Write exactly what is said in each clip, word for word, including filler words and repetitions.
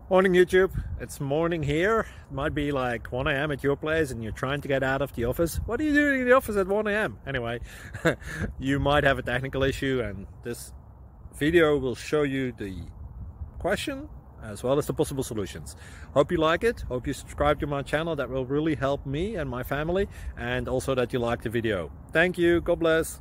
Morning YouTube, it's morning here. It might be like one A M at your place and you're trying to get out of the office. What are you doing in the office at one A M? Anyway, you might have a technical issue and this video will show you the question as well as the possible solutions. Hope you like it, hope you subscribe to my channel. That will really help me and my family, and also that you like the video. Thank you, God bless.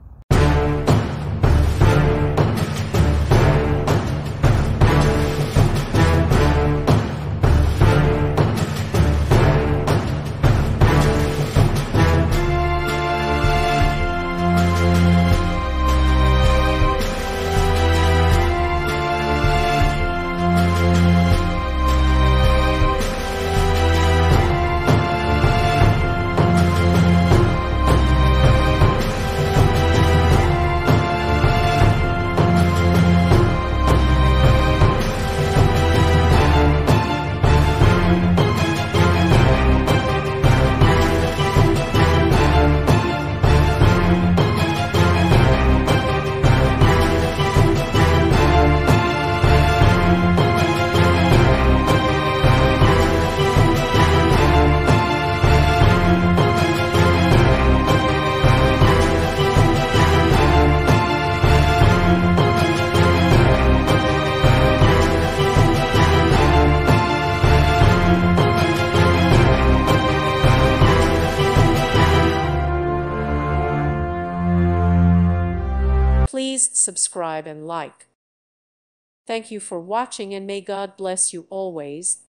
Please subscribe and like. Thank you for watching, and may God bless you always.